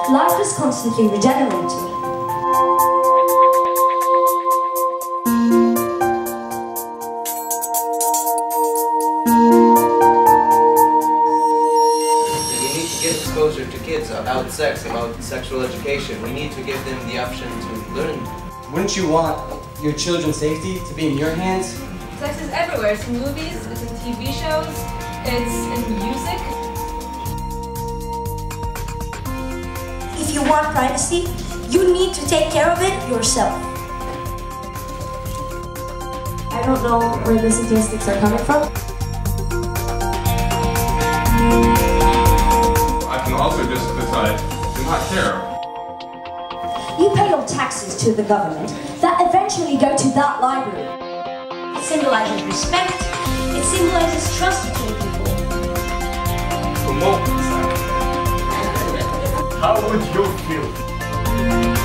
Life is constantly regenerating. Give exposure to kids about sex, about sexual education. We need to give them the option to learn. Wouldn't you want your children's safety to be in your hands? Sex is everywhere. It's in movies, it's in TV shows, it's in music. If you want privacy, you need to take care of it yourself. I don't know where the statistics are coming from. I can also just decide to not care. You pay your taxes to the government that eventually go to that library. It symbolizes respect. It symbolizes trust between people. Promote sex. How would you feel?